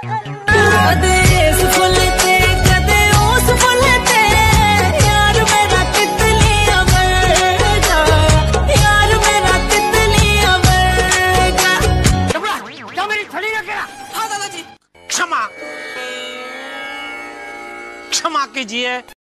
कदे इस फुल ते कदे उस फुल ते यार मेरा तितलियां वर्गा, यार मेरा तितलियां वर्गा। क्या मेरी थली रख गया? हाँ दादाजी। क्षमा कीजिए।